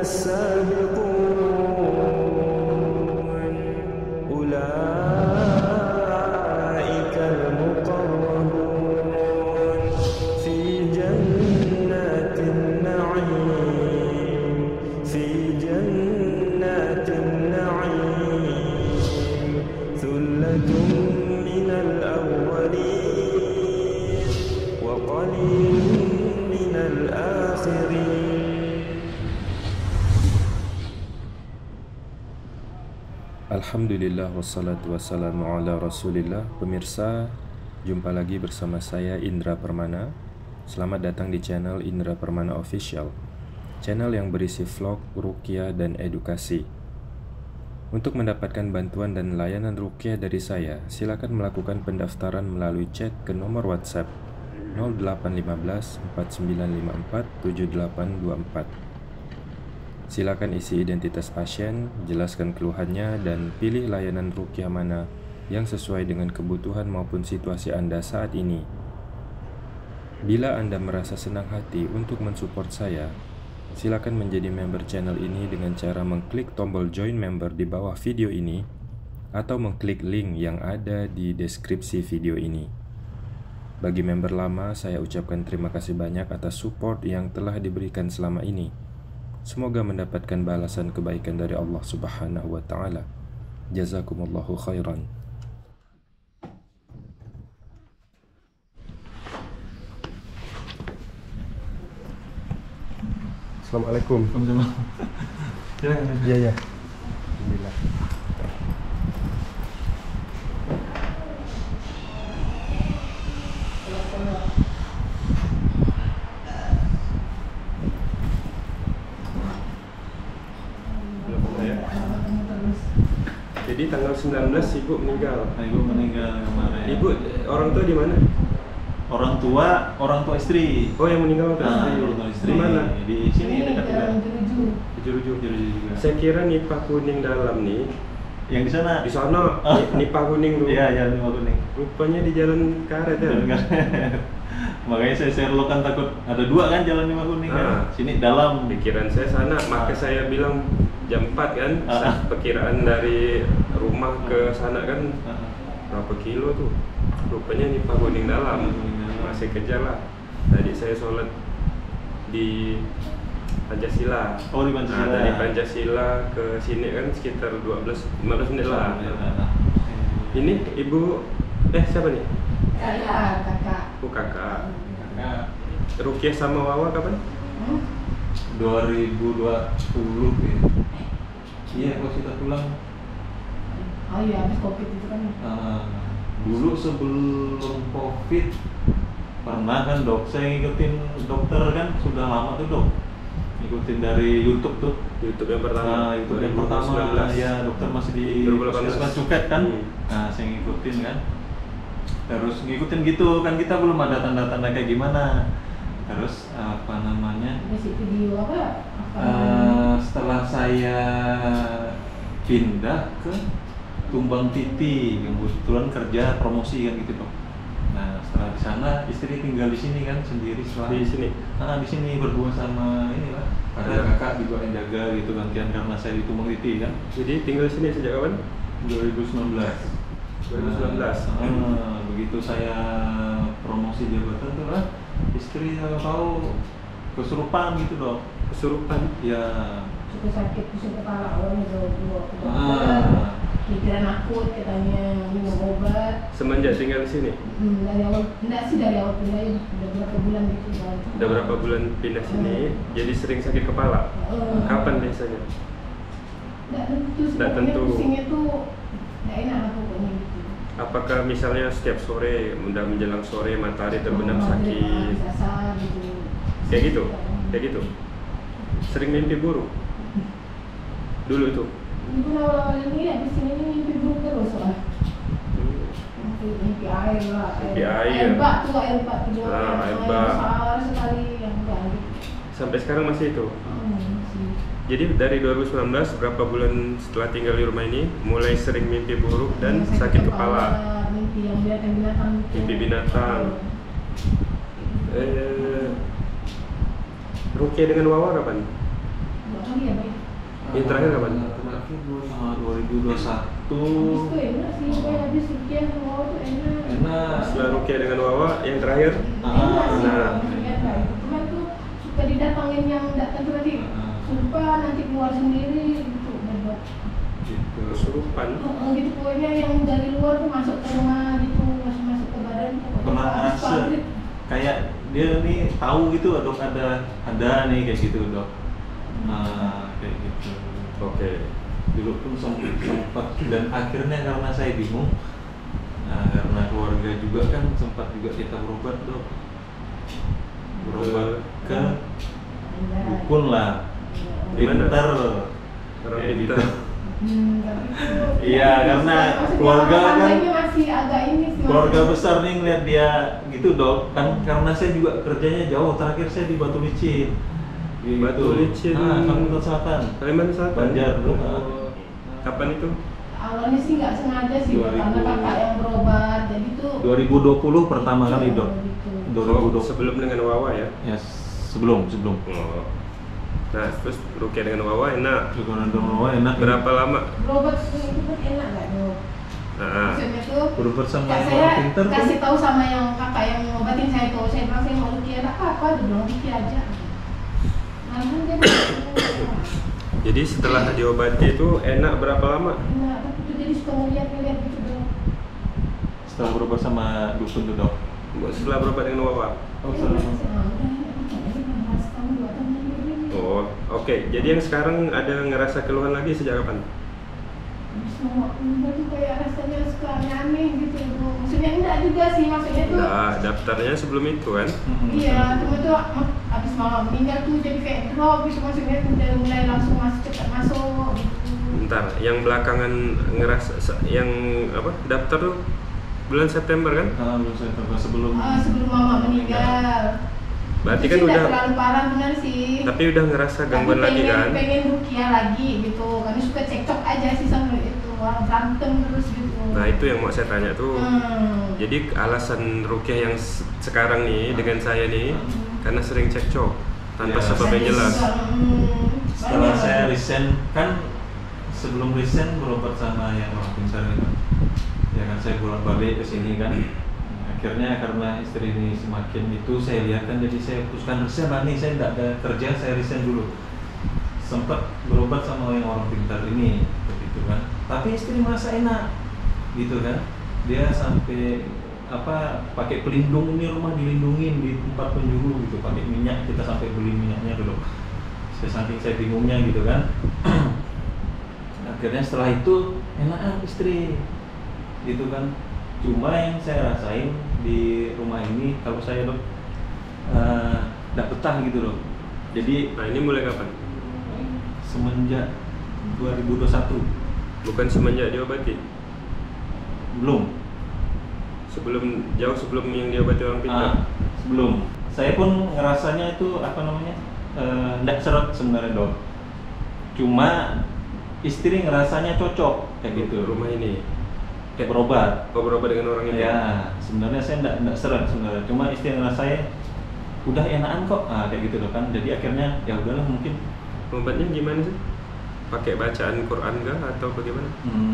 السابقون أولئك المقربون في جنات النعيم في جنات النعيم ثلة من الأولين وقليل من الآخرين. Alhamdulillah wassalatu wassalamu ala rasulillah. Pemirsa, jumpa lagi bersama saya Indra Permana. Selamat datang di channel Indra Permana Official, channel yang berisi vlog, ruqyah, dan edukasi. Untuk mendapatkan bantuan dan layanan ruqyah dari saya, silakan melakukan pendaftaran melalui chat ke nomor WhatsApp 0815 4954 7824. Silakan isi identitas pasien, jelaskan keluhannya, dan pilih layanan ruqyah mana yang sesuai dengan kebutuhan maupun situasi Anda saat ini. Bila Anda merasa senang hati untuk mensupport saya, silakan menjadi member channel ini dengan cara mengklik tombol join member di bawah video ini atau mengklik link yang ada di deskripsi video ini. Bagi member lama, saya ucapkan terima kasih banyak atas support yang telah diberikan selama ini. Semoga mendapatkan balasan kebaikan dari Allah Subhanahu wa Ta'ala. Jazakumullahu khairan. Assalamualaikum. Iya. Alhamdulillah. Jadi tanggal 19 ibu meninggal. Ibu meninggal kemarin. Ibu orang tua di mana? Orang tua istri. Oh, yang meninggal orang tua istri. Orang tua istri. Di mana? Di sini dekat juga. Juruju. Juga. Saya kira nipah kuning dalam nih. Yang di sana. Di sana nipah kuning dulu. Iya, jalan Nipah Kuning. Rupanya di jalan karet ya. Makanya saya share kan takut ada dua kan jalan Nipah Kuning kan. Sini dalam. Pikiran saya sana, makanya saya bilang jam 4 kan. Perkiraan dari rumah ke sana kan berapa kilo tuh? Rupanya nipah kuning dalam. Masih kejar lah. Tadi saya sholat di Pancasila. Oh, di Pancasila. Nah, dari Pancasila ke sini kan sekitar 15 menit lah. Ini ibu siapa nih? Kakak. Kakak. Ruqyah sama Wawa kapan? 2020 ya. Iya, kalau kita pulang. Oh iya, habis COVID itu kan. Dulu sebelum COVID pernah kan saya ngikutin dokter kan sudah lama tuh dok, ngikutin dari YouTube tuh. YouTube yang pertama. YouTube yang pertama ya, dokter masih di Puskesmas Cuket kan. Nah, saya ngikutin kan. Terus ngikutin gitu kan, kita belum ada tanda-tanda kayak gimana. Terus apa namanya? Masih video apa? Setelah saya pindah ke Tumbang Titi, kebetulan kerja promosi kan gitu dok. Nah, setelah di sana istri tinggal di sini kan sendiri setelah di sini. Di sini berdua sama inilah. Ada kakak juga yang jaga gitu gantian karena saya di Tumbang Titi kan. Jadi tinggal di sini sejak kapan? 2019. Begitu saya promosi jabatan tuh lah, istri tahu kesurupan gitu dok. Kesurupan? Ya. Suka sakit pusing kepala awalnya pikiran akut katanya minum obat. Semenjak tinggal di sini? Dari awal, dari awal pindah udah berapa bulan gitu kan. Udah berapa bulan pindah sini, jadi sering sakit kepala? Kapan biasanya? Nggak tentu. Pusingnya tuh nggak enak lah pokoknya gitu. Apakah misalnya setiap sore, udah menjelang sore matahari terbenam sakit? Gitu. Kayak gitu? Kayak gitu? Sering mimpi buruk? Dulu itu? Ibu awal-awal ini habis ini mimpi buruk terus lah. Mimpi air lah. Air bak tuh, air bak tuh. Air bak. Besar sekali yang balik. Sampai sekarang masih itu? Masih. Jadi dari 2019 berapa bulan setelah tinggal di rumah ini mulai sering mimpi buruk dan sakit kepala? Mimpi yang binatang. Mimpi binatang. Ruqyah dengan Wawa kapan? 2 kali ya baik. Yang terakhir kapan? Terakhir 2021. Habis tuh enak sih, gue habis rukiah mau tuh enak. Enak. Setelah rukiah dengan Wawa yang terakhir. Enak sih, Nah. rukiah baik. Cuman tuh suka didatangin yang datang tuh nanti sumpah nanti keluar sendiri gitu buat Gitu. Kesurupan. gitu pokoknya yang dari luar tuh masuk ke rumah gitu, masuk ke badan pokoknya Pernah harus ngerasa pabrik. kayak dia nih tahu gitu dok ada nih kayak gitu dok. Nah kayak gitu. Oke. Dulu pun sempat dan akhirnya karena saya bingung, nah, karena keluarga juga kan sempat juga kita berobat dok, berobat ke dukun lah, Gimana? pinter, Orang kayak pintar. gitu. Tapi tuh Iya, karena maksudnya keluarga kan- harganya masih agak ini sih, Keluarga masih- besar nih ngeliat dia gitu dok, kan karena saya juga kerjanya jauh, terakhir saya di Batu Licin. Gitu. Batu Licin. Kalimantan Selatan. Kalimantan Selatan. Banjar. Oh. Kapan itu? awalnya sih nggak sengaja sih 2000. karena kakak yang berobat jadi tuh 2020 pertama kali dok. gitu. 2020. Sebelum dengan Wawa ya. Ya sebelum. Oh. Nah, terus rukiah dengan Wawa enak. Juga nonton enak. Berapa lama? Berobat itu kan enak nggak dok? Nah, Maksudnya tuh Berobat sama kak orang saya pinter tuh. kasih tahu sama yang kakak yang ngobatin saya tuh, saya bilang saya mau rukiah apa dia bilang rukiah aja. Nah kan dia bilang, jadi setelah diobati itu enak berapa lama? enak tapi tuh jadi suka ngeliat gitu dok. Setelah berobat sama dukun tuh dok. Setelah berobat dengan Wawa. Oh, Saya setelah- bilang, "Ah, udah enak aja kan setahun 2 tahun lagi ini." Oh, oke. Jadi yang sekarang ada ngerasa keluhan lagi sejak kapan? Semua tuh kayak rasanya suka aneh-aneh gitu Bu. Maksudnya enggak juga sih, maksudnya tuh Nah, daftarnya sebelum itu kan? iya, cuma tuh abis mama meninggal tuh jadi kayak drop gitu, maksudnya udah mulai langsung cepat masuk gitu. Bentar, yang belakangan ngerasa yang apa? Daftar tuh bulan September kan? Belum saya tahu sebelum. Sebelum mama meninggal. Berarti Itu kan sih udah, nggak terlalu parah benar sih. tapi udah ngerasa gangguan Tapi lagi kan? pengen rukiah lagi gitu, karena suka cekcok aja sih sama itu, orang berantem terus gitu. Nah, itu yang mau saya tanya tuh. Hmm. Jadi alasan rukiah yang sekarang nih dengan saya nih karena sering cekcok tanpa Ya. sebab yang jelas. Setelah Banyak. saya resign kan sebelum resign berobat sama yang orang pintar itu. Ya kan saya bolak balik ke sini kan. Akhirnya karena istri ini semakin itu saya lihat kan, jadi saya putuskan resign lah nih, saya tidak ada kerja, saya resign dulu. Sempat berobat sama yang orang pintar ini begitu kan. Tapi istri merasa enak gitu kan. Dia sampai apa pakai pelindung, ini rumah dilindungin di tempat penjuru gitu, pakai minyak, kita sampai beli minyaknya dulu. Saking saya bingungnya gitu kan. Akhirnya setelah itu enak istri gitu kan. Cuma yang saya rasain di rumah ini, kalau saya dok tidak betah gitu loh. Jadi Nah, ini mulai kapan? semenjak 2021 Bukan semenjak diobati. belum. Jauh sebelum yang diobati orang pintar. Sebelum. Saya pun ngerasanya itu apa namanya, tidak seret sebenarnya dok. Cuma istri ngerasanya cocok kayak gitu. Rumah ini. Kayak berobat. Oh, berobat dengan orang itu. Ya, sebenarnya saya enggak seret sebenarnya. Cuma istri ngerasanya udah enakan kok. Kayak gitu loh kan. Jadi akhirnya ya udahlah mungkin. Obatnya gimana sih? Pakai bacaan Quran kah atau bagaimana?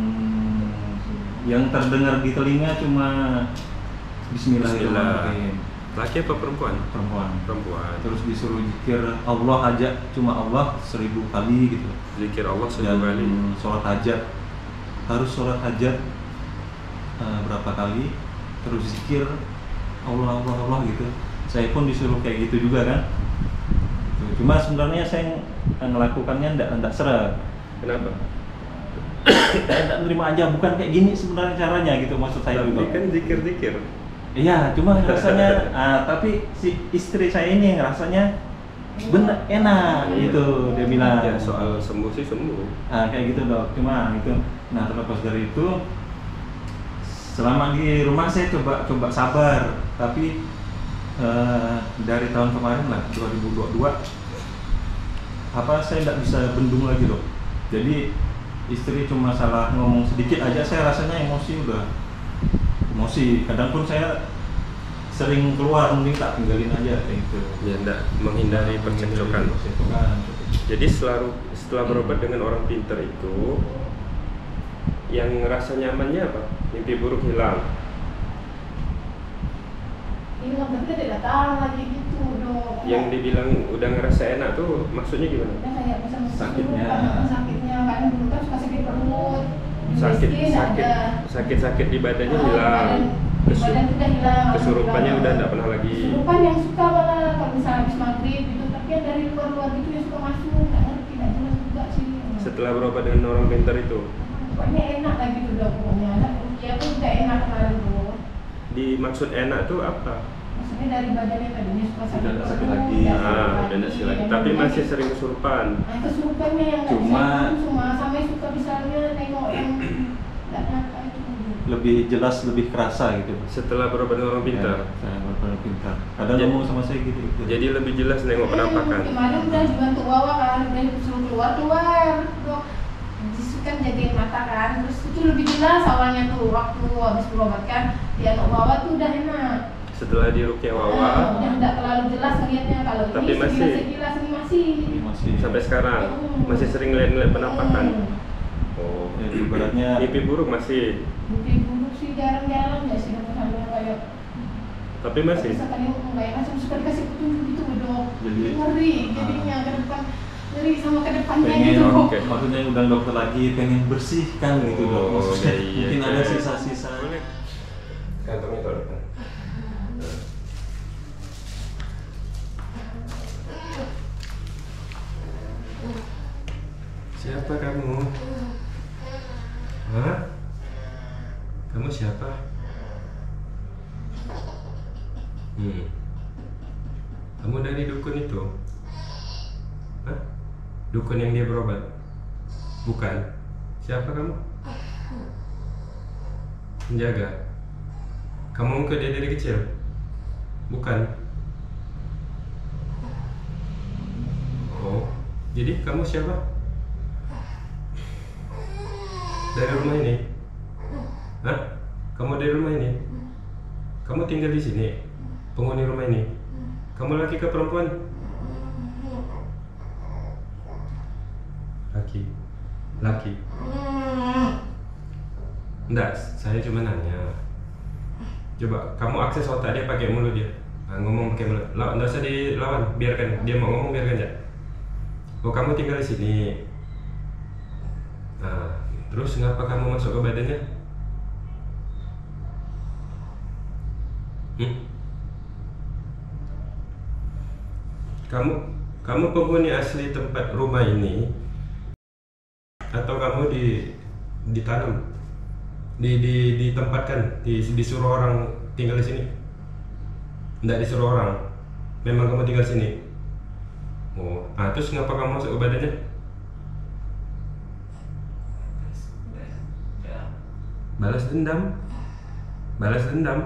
Yang terdengar di telinga cuma Bismillahirrahmanirrahim. Laki apa perempuan? Perempuan. Perempuan. Terus disuruh zikir Allah aja, cuma Allah 1000 kali gitu. Zikir Allah 1000 Dan kali. sholat hajat harus sholat hajat berapa kali, terus zikir Allah Allah Allah gitu. Saya pun disuruh kayak gitu juga kan. Cuma sebenarnya saya ngelakukannya enggak seret. Kenapa? Saya enggak nerima aja, bukan kayak gini sebenarnya caranya gitu maksud saya Tapi juga. kan zikir-zikir. Iya, cuma rasanya tapi si istri saya ini rasanya bener enak gitu dia bilang. Ya, soal sembuh sih sembuh. Kayak gitu dok, cuma itu. Nah terlepas dari itu, selama di rumah saya coba sabar, tapi dari tahun kemarin lah 2022, saya tidak bisa bendung lagi dok. Jadi istri cuma salah ngomong sedikit aja, saya rasanya emosi. Kadang pun saya sering keluar, mending tak tinggalin aja kayak gitu. Ya, enggak menghindari percekcokan. Percekcokan. Jadi setelah berobat dengan orang pintar itu, yang ngerasa nyamannya apa? Mimpi buruk hilang. Hilang, tapi tidak datang lagi gitu dong. Yang dibilang udah ngerasa enak tuh maksudnya gimana? Udah kayak bisa Sakitnya. sakitnya kan dulu kan suka sakit perut. Sakit di badannya Ah, hilang. di badan udah hilang. Kesurupannya udah enggak pernah lagi. Kesurupan yang suka malah kalau misalnya habis maghrib gitu, tapi yang dari luar gitu yang suka masuk, nggak ngerti, nggak jelas juga sih. Setelah berobat dengan orang pintar itu, Pokoknya enak lagi tuh dok, pokoknya anak Rukia tuh udah enak kemarin tuh. dimaksud enak tuh apa? Maksudnya dari badannya tadinya suka sakit Udah nggak sakit perut, lagi. nggak sakit Udah enggak sih lagi. Tapi masih sering kesurupan. Nah, kesurupannya yang nggak Cuma- bisa tidur, cuma sampai suka misalnya nengok yang nggak nyata itu. Lebih jelas, lebih kerasa gitu. Setelah berobat dengan orang pintar. Ya, saya benar pintar. Kadang Jadi- ngomong sama saya gitu. Jadi lebih jelas nengok penampakan. Kemarin udah dibantu Wawa kan, udah disuruh keluar dok. Jisu kan jadiin mata kan, terus itu lebih jelas awalnya tuh waktu habis berobat kan, dia anak Wawa tuh udah enak. Setelah di Ruqyah Wawa Udah nggak terlalu jelas ngeliatnya, kalau Tapi ini masih- sekilas ini masih. Ini masih sampai sekarang masih sering lihat penampakan. Oh, ya, ibaratnya mimpi buruk masih. Mimpi buruk sih jarang-jarang ya sih sampai kayak. Tapi masih. Misalkan kayak macam suka dikasih petunjuk gitu dok. Jadi- Ngeri, jadinya ke depan ngeri sama ke depannya pengen gitu. oke. maksudnya undang dokter lagi, pengen bersihkan gitu dok. Oh, Maksudnya iya, mungkin iya. ada sisa-sisa. Boleh. Kantongnya taruh depan. Siapa kamu? Hah? Kamu siapa? Kamu dari dukun itu? Hah? Dukun yang dia berobat? Bukan. Siapa kamu? Penjaga. Kamu ke dia dari kecil? Bukan. Oh, jadi kamu siapa? Dari rumah ini? Hah? Kamu dari rumah ini? Kamu tinggal di sini? Penghuni rumah ini? Kamu laki ke perempuan? Laki. Laki. Enggak, saya cuma nanya. Coba kamu akses otak dia pakai mulut dia. Ngomong pakai mulut. Enggak usah dilawan, biarkan dia mau ngomong, biarkan aja. Oh, kamu tinggal di sini. Nah, terus ngapa kamu masuk ke badannya? Kamu penghuni asli tempat rumah ini atau kamu ditanam, ditempatkan, disuruh orang tinggal di sini? Nggak disuruh orang, memang kamu tinggal sini. Oh, terus ngapa kamu masuk ke badannya? Balas dendam, balas dendam,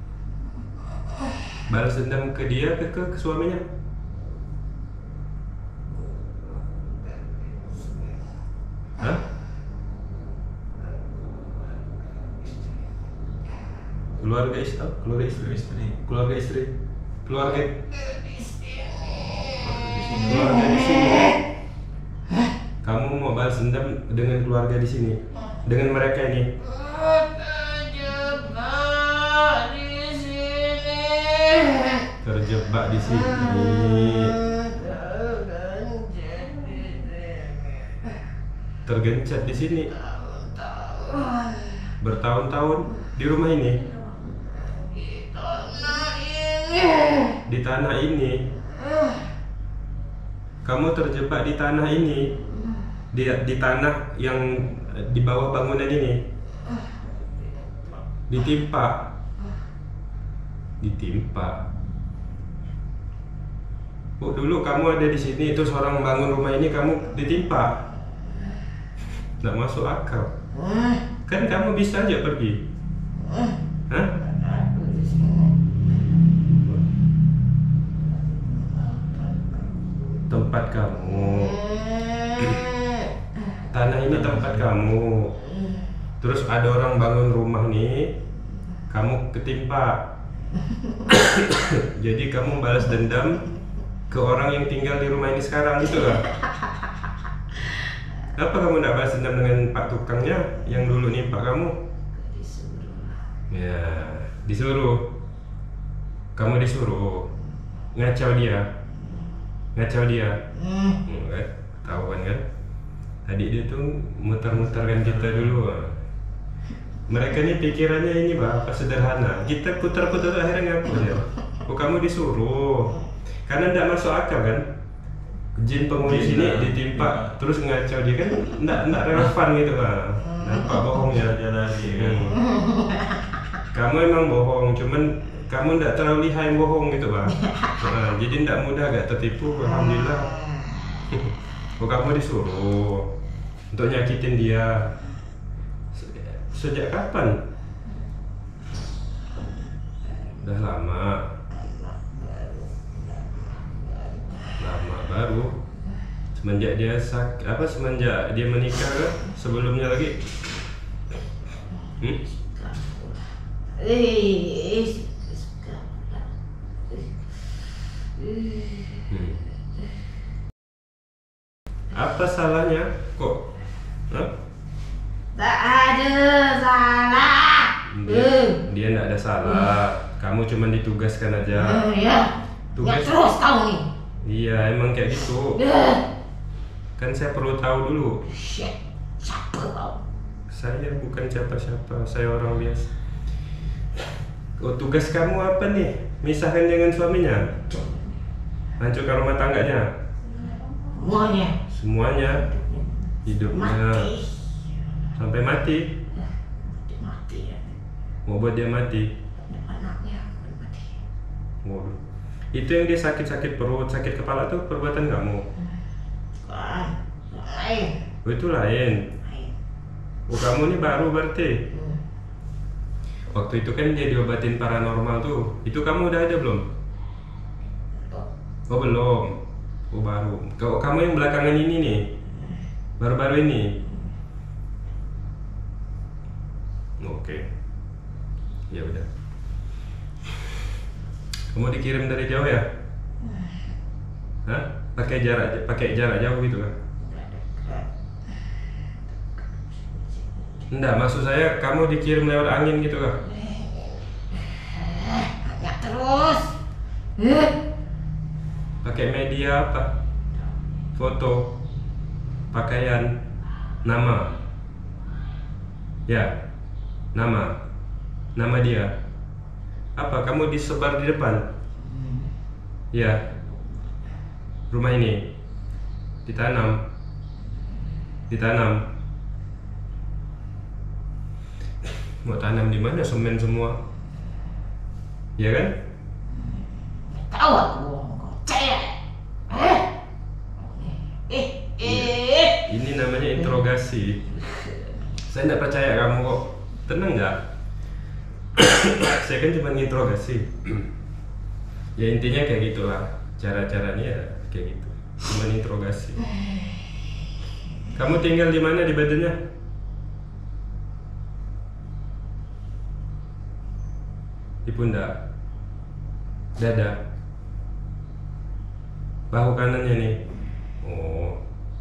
balas dendam ke dia, ke suaminya. Hah? Keluarga istri, keluarga istri, keluarga istri, keluarga di sini. Kamu mau balas dendam dengan keluarga di sini, dengan mereka ini. Terjebak di sini. Tergencet di sini. Bertahun-tahun di rumah ini. Di tanah ini. Kamu terjebak di tanah ini. Di tanah yang di bawah bangunan ini. Ditimpa. Oh, dulu kamu ada di sini, terus orang bangun rumah ini kamu ditimpa. Nggak masuk akal. Kan kamu bisa aja pergi. Hah? Tempat kamu. Tanah ini tempat kamu. Terus ada orang bangun rumah nih, kamu ketimpa. Jadi kamu balas dendam ke orang yang tinggal di rumah ini sekarang gitu lah. Kenapa kamu tidak balas dendam dengan Pak tukangnya yang dulu nimpa kamu? Ya, disuruh. Kamu disuruh ngacau dia. Kan? Tahu kan? Tadi dia tuh muter-muterkan kita dulu. Mereka ini pikirannya ini apa sederhana. Kita putar-putar akhirnya ngaku ya. Oh kamu disuruh. Karena tidak masuk akal kan? Jin penghuni sini ditimpa terus ngacau dia kan enggak relevan gitu lah. Nampak bohongnya aja lagi kan. Kamu emang bohong, cuman kamu enggak terlalu lihai bohong gitu Bang. Nah, jadi enggak mudah agak tertipu, alhamdulillah. Oh kamu disuruh untuk nyakitin dia. Sejak kapan? Udah lama baru semenjak dia semenjak dia menikah kan? Sebelumnya lagi Apa salahnya kok? Tak ada salah. Dia tidak ada salah. Kamu cuma ditugaskan aja. Ya. Tugas Terus kau nih. Iya, emang kayak gitu. Kan saya perlu tahu dulu. Siapa kau? Saya bukan siapa-siapa, saya orang biasa. Oh, tugas kamu apa nih? Misahkan dengan suaminya? Hancurkan rumah tangganya? Semuanya? Hidupnya? Mati. Sampai mati? Mati ya. Mau buat dia mati? Anaknya mati. Waduh. Itu yang dia sakit-sakit perut, sakit kepala tuh perbuatan kamu? Lain. Oh itu lain. Oh kamu ini baru berarti? Waktu itu kan dia diobatin paranormal tuh. Itu kamu udah ada belum? Oh belum. Oh baru. Kalau kamu yang belakangan ini nih, baru-baru ini. Oke. Ya udah. Kamu dikirim dari jauh ya? Hah? Pakai jarak jauh gitu kan? Enggak, maksud saya kamu dikirim lewat angin gitu kan? Ya terus. Pakai media apa? Foto, pakaian, nama. Ya, nama dia. Apa kamu disebar di depan? Ya. Rumah ini ditanam. Mau tanam di mana? Semen semua. Ya kan? Tahu aku bohong kau. Percaya. Ini namanya interogasi. Saya tidak percaya kamu kok. Tenang nggak? Saya kan cuma interogasi. Ya intinya kayak gitulah. Cara-caranya ya kayak gitu. Cuma interogasi. Kamu tinggal di mana di badannya? Di pundak, dada, bahu kanannya nih. Oh,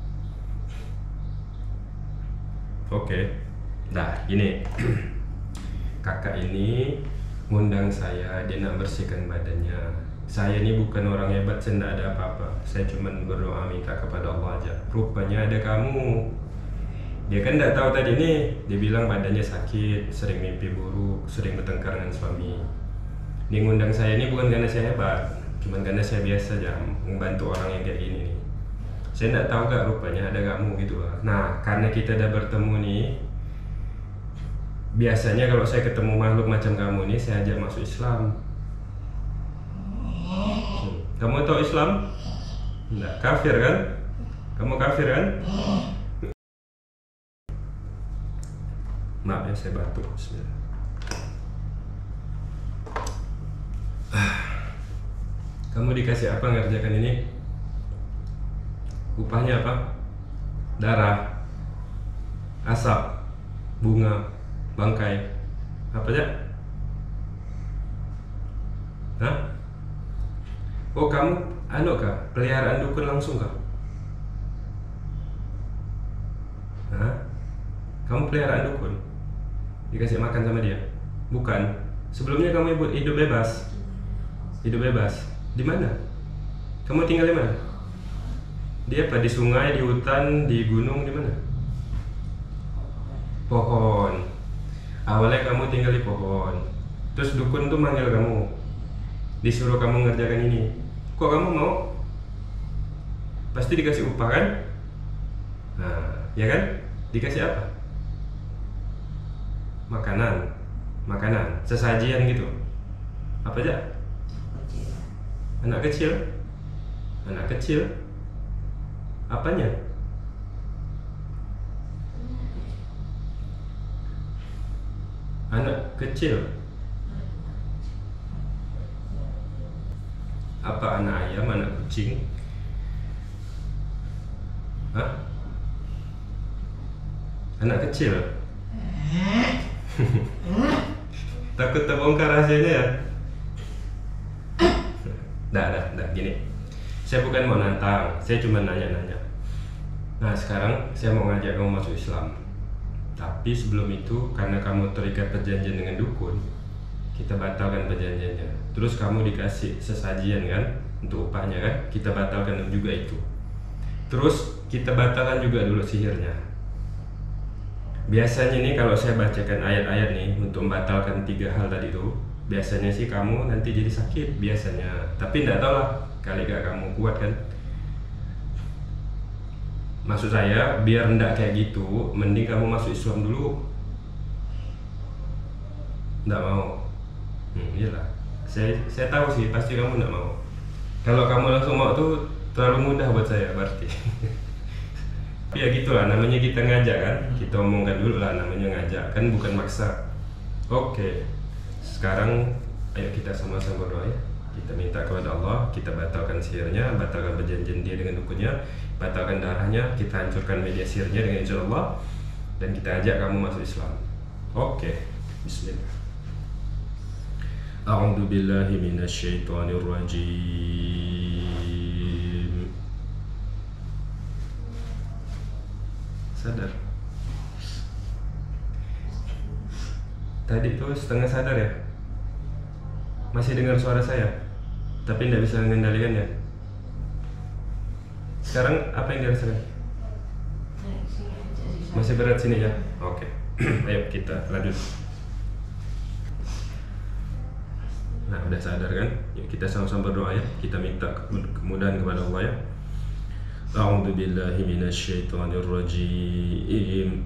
oke. Nah, gini. Kakak ini ngundang saya, dia nak bersihkan badannya. Saya ini bukan orang hebat, saya tidak ada apa-apa. Saya cuma berdoa minta kepada Allah aja. Rupanya ada kamu. Dia kan tidak tahu tadi nih. Dia bilang badannya sakit, sering mimpi buruk, sering bertengkar dengan suami. Dia ngundang saya ini bukan karena saya hebat, cuma karena saya biasa aja membantu orang yang kayak gini nih. Saya tidak tahu gak rupanya ada kamu gitu lah. Nah, karena kita udah bertemu nih. Biasanya kalau saya ketemu makhluk macam kamu ini, saya ajak masuk Islam. Kamu tahu Islam? Enggak, kafir kan? Kamu kafir kan? Maaf ya, saya batuk. Bismillah. Kamu dikasih apa ngerjakan ini? Upahnya apa? Darah, asap, bunga, bangkai, apa aja? Hah? Oh, kamu anu kah? Peliharaan dukun langsung kah? Hah? Kamu peliharaan dukun? Dikasih makan sama dia? Bukan. Sebelumnya kamu hidup bebas. Hidup bebas. Di mana? Kamu tinggal di mana? Di apa? Di sungai, di hutan, di gunung, di mana? Pohon. Awalnya kamu tinggal di pohon. Terus dukun tuh manggil kamu. Disuruh kamu ngerjakan ini. Kok kamu mau? Pasti dikasih upah kan? Nah, ya kan? Dikasih apa? Makanan, sesajian gitu. Apa aja? Anak kecil. Apanya? Anak kecil. Apa anak ayam, anak kucing? Hah? Anak kecil? Takut terbongkar rahasianya ya? Dah, gini. Saya bukan mau nantang, saya cuma nanya-nanya. Nah, sekarang saya mau ngajak kamu masuk Islam. Tapi sebelum itu, karena kamu terikat perjanjian dengan dukun, kita batalkan perjanjiannya. Terus kamu dikasih sesajian kan, untuk upahnya kan, kita batalkan juga itu. Terus kita batalkan juga dulu sihirnya. Biasanya nih kalau saya bacakan ayat-ayat nih untuk membatalkan 3 hal tadi itu, biasanya sih kamu nanti jadi sakit biasanya. Tapi enggak tahu lah, kali gak kamu kuat kan. Maksud saya biar enggak kayak gitu, mending kamu masuk Islam dulu. Enggak mau? Iyalah. Saya tahu sih pasti kamu enggak mau. Kalau kamu langsung mau tuh terlalu mudah buat saya berarti. Ya gitulah, namanya kita ngajak kan, kita omongkan dulu lah, namanya ngajak kan, bukan maksa. Oke, sekarang ayo kita sama-sama berdoa ya. Kita minta kepada Allah, kita batalkan sihirnya, batalkan perjanjian dia dengan dukunnya, batalkan darahnya, kita hancurkan media sihirnya dengan izin Allah, dan kita ajak kamu masuk Islam. Oke, bismillah. A'udzu billahi minasyaitonir rajim. Sadar. Tadi tuh setengah sadar ya? Masih dengar suara saya, tapi tidak bisa mengendalikannya. Sekarang apa yang dirasakan? Masih berat sini ya? Oke. Ayo kita lanjut. Nah, udah sadar kan? Yuk kita sama-sama berdoa ya. Kita minta kemudahan kepada Allah ya. A'udzu billahi minasyaitonir rajim.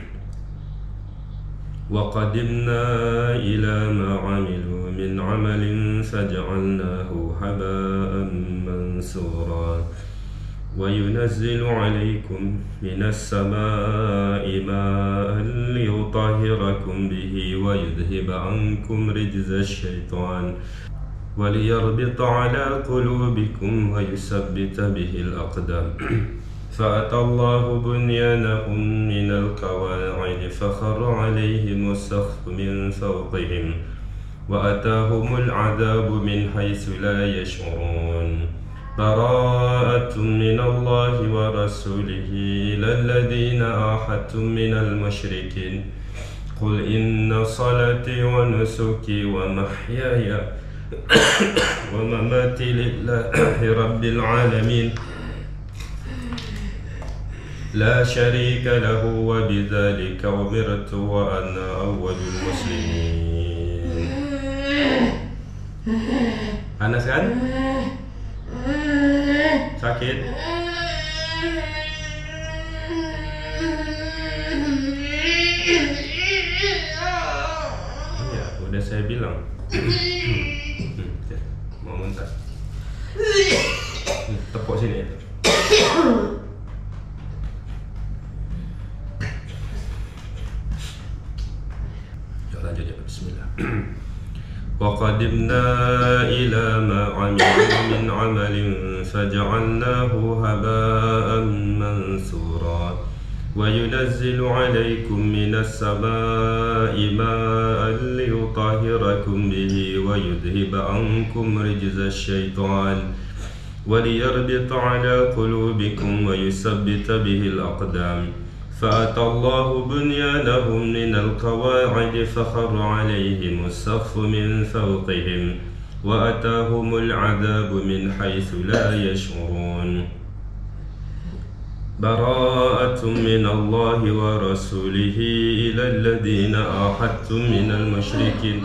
Wa qadimna ila ma 'amilu min 'amalin faj'alnahu haba'an mansura. Wa yunazzilu 'alaykum minas samaa'i ma'an liyutahhirakum bihi wa yudhhiba 'ankum rijzasy syaitan. وَلِيَرْبِطَ عَلَى قُلُوبِكُمْ وَيُثَبِّتَ بِهِ الْأَقْدَامَ فَأَتَى اللَّهُ بُنْيَانَهُمْ مِنَ الْقَوَاعِدِ فَخَرَّ عَلَيْهِمُ السَّقْفُ مِنْ فَوْقِهِمْ وَأَتَاهُمُ الْعَذَابُ مِنْ حَيْثُ لَا يَشْعُرُونَ بَرَاءَةٌ مِنَ اللَّهِ وَرَسُولِهِ إِلَى الَّذِينَ عَاهَدتُّم مِنَ الْمُشْرِكِينَ قُلْ إِنَّ صَلَاتِي وَنُسُكِي وَمَحْيَايَ ومماتي لله رب العالمين لا شريك له وبذلك أمرت وأنا أول المسلمين. Panas kan? Sakit? Iya, udah saya bilang. Mau muntah. Tepuk sini. Lanjut ya, bismillah. Wa qadimna ila ma 'amilu min 'amalin faj'alnahu haba'an mansura. وينزل عليكم من السماء ماء ليطهركم به ويذهب عنكم رجز الشيطان وليربط على قلوبكم ويثبت به الأقدام فأتى الله بنيانهم من القواعد فخر عليهم السقف من فوقهم وأتاهم العذاب من حيث لا يشعرون براءة من الله ورسوله إلى الذين عاهدتم من المشركين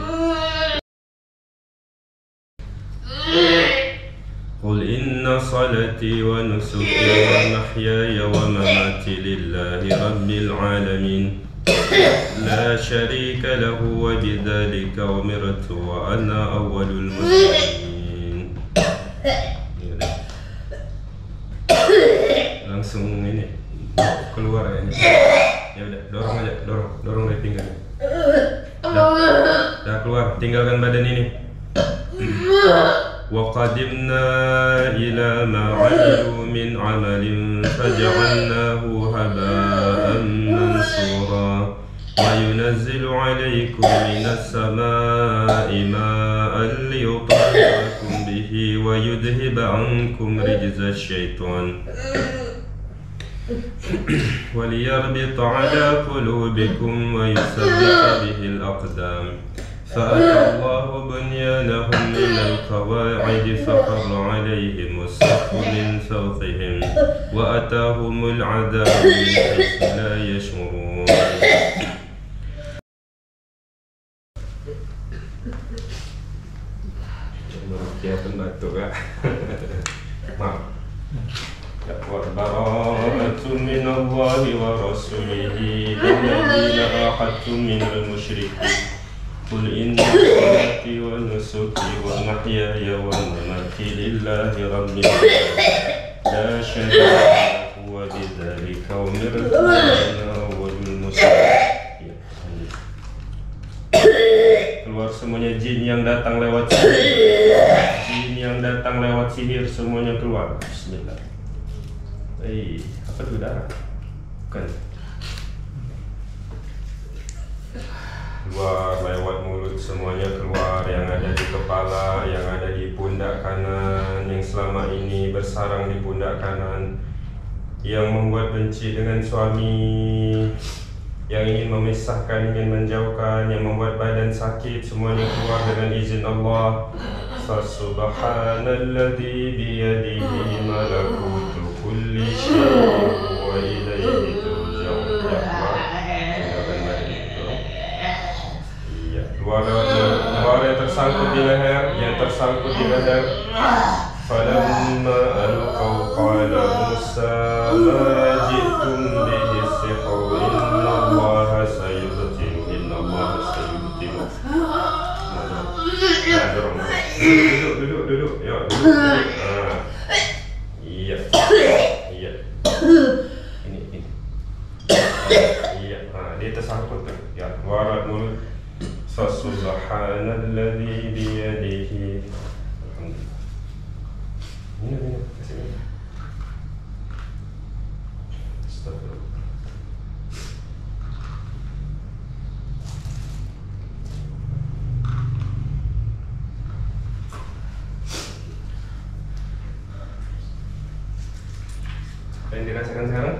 قل إن صلاتي ونسكي ومحياي ومماتي لله رب العالمين لا شريك له وبذلك أمرت وأنا أول المسلمين. Langsung ini keluar ya ini. Ya udah, dorong aja, dorong dari pinggangnya. Dah keluar, tinggalkan badan ini. وقدمنا إلى ما عملوا من عمل فجعلناه هباء منثورا وينزل عليكم من السماء ماء ليطهركم به ويذهب عنكم رجز الشيطان وليربط على قلوبكم ويثبت به الأقدام فأتى الله بنيانهم من القواعد فخر عليهم السقف من فوقهم وأتاهم العذاب من حيث لا يشعرون. Kelihatan batuk ya. Maaf. وبراءة من الله ورسوله الذين عاهدتم من المشركين قل إن صلاتي ونسكي ومحياي ومماتي لله رب العالمين لا شريك له وبذلك أمرت وأنا أول المسلمين. Keluar semuanya jin yang datang lewat sihir. Jin yang datang lewat sihir semuanya keluar. Bismillah. Apa itu darah? Bukan. Keluar lewat mulut semuanya keluar, yang ada di kepala, yang ada di pundak kanan, yang selama ini bersarang di pundak kanan, yang membuat benci dengan suami, yang ingin memisahkan, ingin menjauhkan, yang membuat badan sakit, semuanya keluar dengan izin Allah. Fasubhanalladzi biyadihi malakutu kulli syai'in wa ilaihi turja'un. Keluar yang tersangkut di leher, Falamma alqaw qala Musa ma ji'tum bihi sihru inna Allaha sayubtilu. Duduk. Ya, duduk. Iya. Ini. Iya. Dia tersangkut tuh. Ya, keluar mulut. Subhanalladzi biyadihi. Minum, kasih minum. Astagfirullah. Apa yang dirasakan sekarang?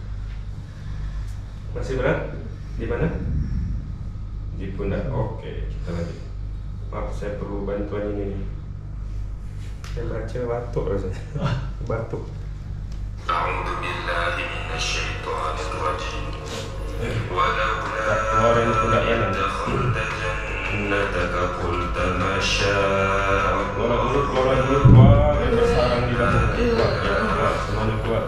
Masih berat? Di mana? Di pundak. Oke, kita lagi. Maaf, saya perlu bantuan ini nih. Saya baca batuk rasanya. Batuk. A'udzu billahi minasyaitonir rajim. Keluarin pundaknya nanti. Innaka qulta ma syaa. Keluar. Bersarang di dalam. Keluar. Semuanya keluar.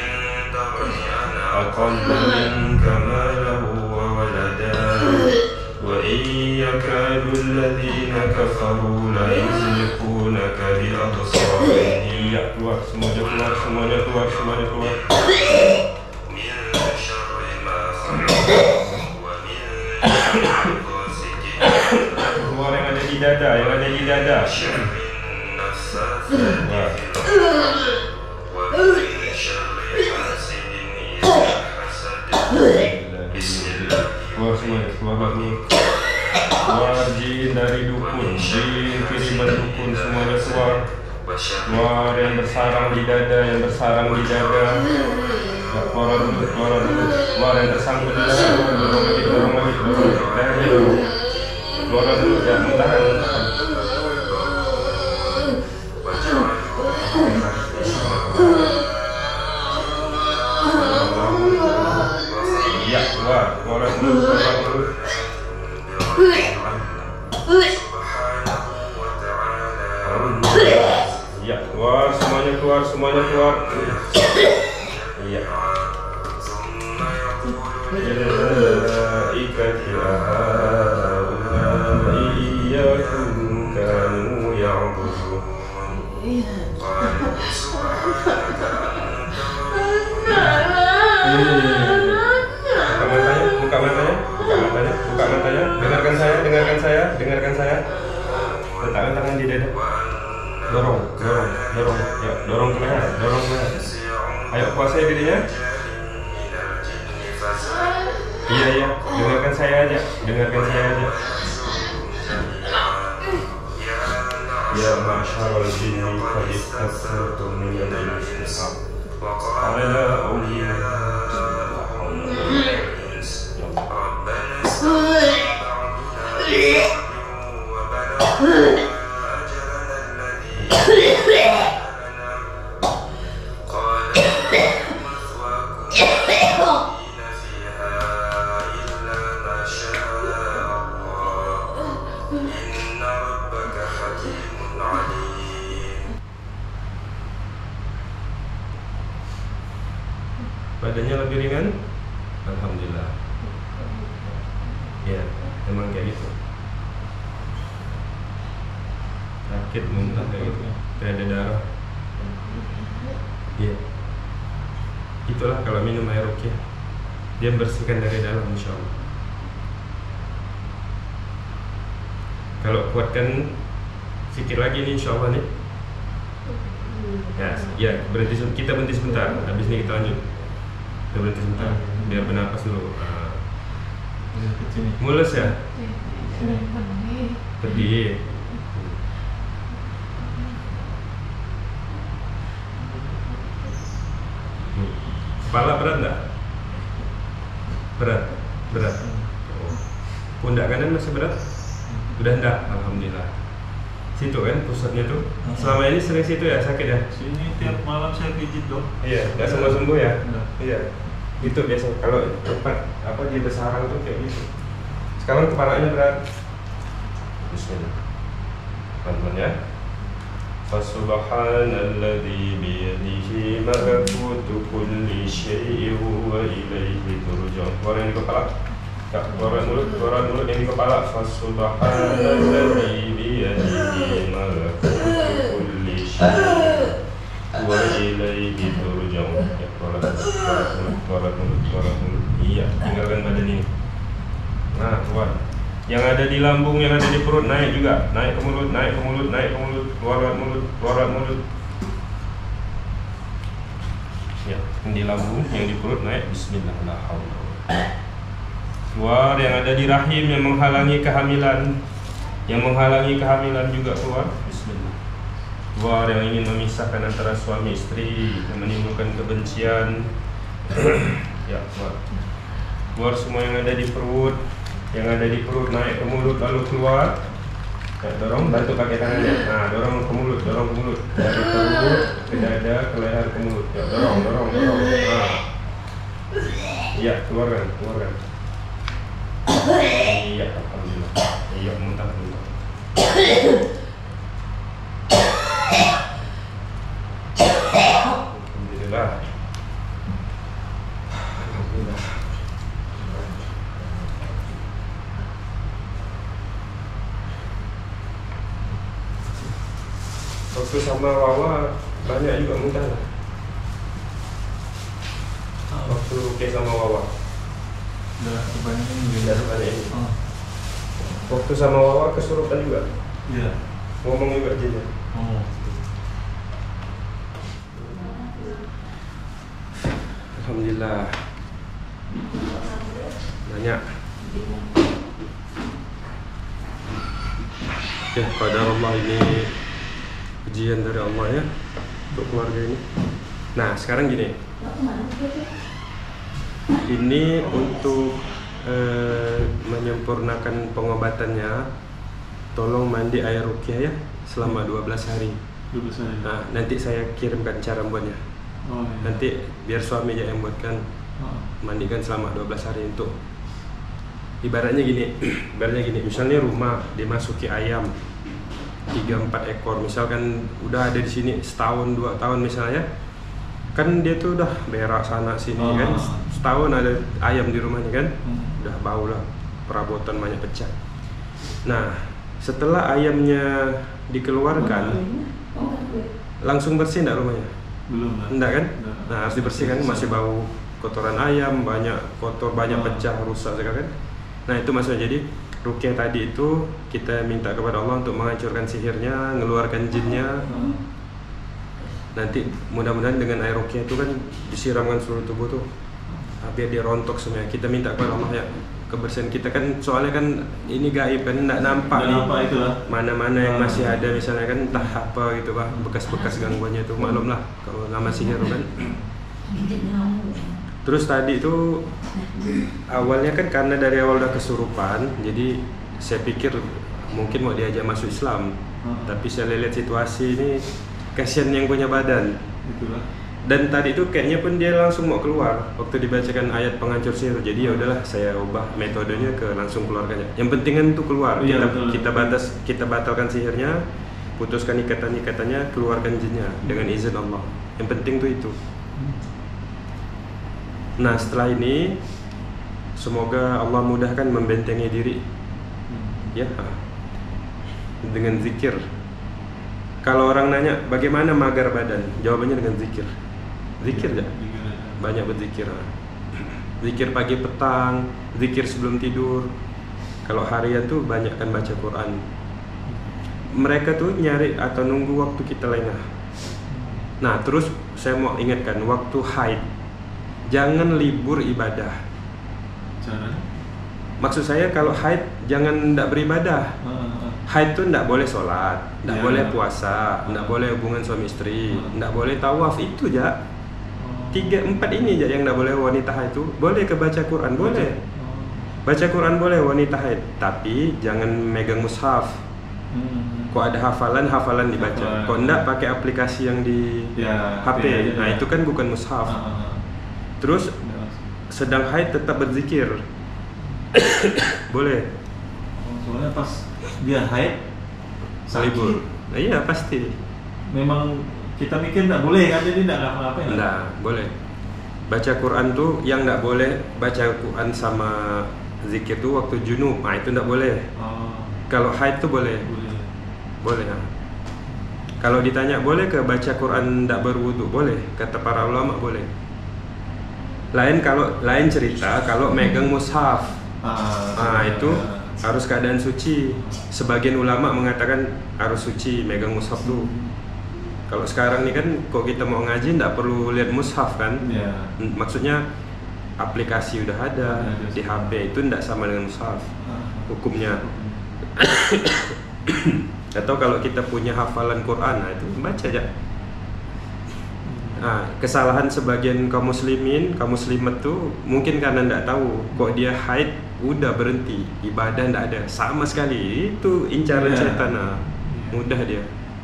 Aqallu minka malahu wa walada. وإن يكاد الذين كفروا ليزلقونك بأبصارهم. Keluar, semuanya keluar. Keluar yang ada di dada, Keluar. Keluar semuanya, keluar lagi. Keluar jin dari dukun, jin kiriman dukun, semuanya keluar. Keluar yang bersarang di dada, yang bersarang di dada. Ya, keluar dulu, keluar dulu. Keluar yang tersangkut di dada, dorong lagi, dorong lagi, dorong lagi. Keluar dulu, ya, mentahan, mentahan. Ya, keluar, keluar dulu, keluar dulu. Ya, keluar, semuanya keluar, semuanya keluar. Iya. Ikati iyyakum kanu ya'budun. Buka matanya, buka matanya. Dengarkan saya, dengarkan saya, dengarkan saya. Letakkan tangan di dada. Dorong, dorong, dorong. Ya, dorong ke leher, dorong ke leher. Ayo kuasai dirinya. Iya, iya. Dengarkan saya aja, dengarkan saya aja. Ya ma'syaral jinni qad istakbartum min al-insi ala awliya. Badannya lebih ringan? Alhamdulillah. Ya, memang kayak gitu. Sakit muntah kayak gitu, kayak ada darah. Iya. Itulah kalau minum air ruqyah, dia bersihkan dari dalam, insya Allah. Kalau kuatkan sikit lagi nih, insya Allah nih. Ya, berhenti, kita berhenti sebentar. Habis ini kita lanjut. Kita berhenti sebentar, biar bernapas dulu. Mulus ya? Pedih. Kepala berat enggak? Berat, berat. Pundak kanan masih berat? Udah enggak? Alhamdulillah. Situ kan pusatnya tuh. Selama ini sering situ ya, sakit ya? Sini tiap malam saya pijit dong. Iya, nggak sembuh-sembuh ya? Enggak. Iya. Itu biasa kalau tempat apa dia bersarang tuh kayak gitu. Sekarang kepalanya berat. Bismillah. Pelan-pelan ya. Fasubhanalladzi biyadihi malakutu kulli syai'in wa ilaihi turja'un. Keluarin di kepala. Keluaran mulut yang di kepala. Fasubhanalladzi biyadihi malakutu kulli syai'in wa ilaihi turja'un. Ya, keluaran mulut. Iya, tinggalkan badan ini. Nah, keluar. Yang ada di lambung, yang ada di perut naik juga, naik ke mulut, naik ke mulut, naik ke mulut, keluar mulut, keluar mulut. Ya, yang di lambung, yang di perut naik. Bismillahirrahmanirrahim. Keluar yang ada di rahim yang menghalangi kehamilan, juga keluar. Bismillah. Keluar yang ingin memisahkan antara suami istri, yang menimbulkan kebencian. Ya, keluar. Keluar semua yang ada di perut. Yang ada di perut naik ke mulut lalu keluar. Ya, dorong, bantu pakai tangannya. Nah, dorong ke mulut. Dari perut ke dada, ke leher, ke mulut. Ya, dorong. Nah. Iya, keluarkan. Iya, alhamdulillah. Iya, muntah. Alhamdulillah. Waktu sama Wawa banyak juga muntah. Waktu ruqyah sama Wawa Udah kebanyakan tidak sebanyak ini. Waktu sama Wawa kesurupan juga. Iya. Ngomong juga jinnya. Oh. Alhamdulillah. banyak. Ya, qadarullah, ini ujian dari Allah ya untuk keluarga ini. Nah, sekarang gini. Ini untuk menyempurnakan pengobatannya, tolong mandi air ruqyah ya selama 12 hari. 12 hari. Nah, nanti saya kirimkan cara buatnya. Oh, iya. Nanti biar suami aja yang buatkan. Mandikan selama 12 hari untuk ibaratnya gini, misalnya rumah dimasuki ayam 3-4 ekor, misalkan udah ada di sini setahun 2 tahun misalnya, kan dia tuh udah berak sana sini kan, setahun ada ayam di rumahnya kan, udah bau lah, perabotan banyak pecah. Nah, setelah ayamnya dikeluarkan, langsung bersih enggak rumahnya? Belum lah. Enggak kan? Enggak. Nah, harus dibersihkan, masih bau kotoran ayam, banyak kotor, banyak pecah, rusak segala kan. Nah, itu maksudnya. Jadi ruqyah tadi itu kita minta kepada Allah untuk menghancurkan sihirnya, ngeluarkan jinnya. Nanti mudah-mudahan dengan air ruqyah itu kan disiramkan seluruh tubuh tuh, biar dia rontok semuanya. Kita minta kepada Allah ya, kebersihan kita kan, soalnya kan ini gaib kan, nggak nampak nih mana-mana yang masih ada misalnya kan, entah apa gitu bah, bekas-bekas gangguannya itu, maklum lah kalau nama sihir kan. Terus tadi itu awalnya kan karena dari awal udah kesurupan, jadi saya pikir mungkin mau diajak masuk Islam, tapi saya lihat situasi ini kasihan yang punya badan. Itulah. Dan tadi itu kayaknya pun dia langsung mau keluar waktu dibacakan ayat penghancur sihir. Jadi ya udahlah, saya ubah metodenya ke langsung keluarkannya. Yang penting kan itu keluar. Iya, kita batalkan sihirnya, putuskan ikatan-ikatannya, keluarkan jinnya dengan izin Allah. Yang penting tuh itu. Nah, setelah ini semoga Allah mudahkan membentengi diri. Ya. Dengan zikir. Kalau orang nanya bagaimana magar badan, jawabannya dengan zikir. Zikir ya, banyak berzikir. Zikir pagi petang, zikir sebelum tidur. Kalau harian tuh banyak kan baca Quran. Mereka tuh nyari atau nunggu waktu kita lengah. Nah, terus saya mau ingatkan, waktu haid jangan libur ibadah. Caranya? Maksud saya kalau haid jangan tidak beribadah. Haid tuh tidak boleh sholat, tidak boleh puasa, tidak boleh hubungan suami istri, tidak boleh tawaf, itu aja. 3-4 ini aja yang tidak boleh wanita haid itu. Boleh kebaca Quran, boleh. Baca Quran boleh wanita haid, tapi jangan megang mushaf. Kok ada hafalan dibaca. Kok enggak pakai aplikasi yang di HP. Nah, itu kan bukan mushaf. Terus sedang haid tetap berzikir. Boleh. Soalnya pas dia haid libur. Nah, iya pasti. Memang kita mikir nggak boleh kan, jadi nggak ngapa-ngapain. Nggak boleh. Baca Quran tuh yang nggak boleh baca Quran sama zikir tuh waktu junub. Nah, itu nggak boleh. Kalau haid tuh boleh. Boleh. Ya. Kalau ditanya boleh ke baca Quran nggak berwudu, boleh. Kata para ulama boleh. Lain cerita kalau megang mushaf. Itu harus keadaan suci. Sebagian ulama mengatakan harus suci megang mushaf tuh. Kalau sekarang nih kan kok kita mau ngaji nggak perlu lihat mushaf kan? Maksudnya aplikasi udah ada di HP, itu nggak sama dengan mushaf hukumnya. Atau kalau kita punya hafalan Quran, nah itu baca aja. Nah, kesalahan sebagian kaum muslimin, kaum muslimat tuh mungkin karena nggak tahu kok dia haid udah berhenti, ibadah nggak ada sama sekali. Itu incaran setan. Mudah dia.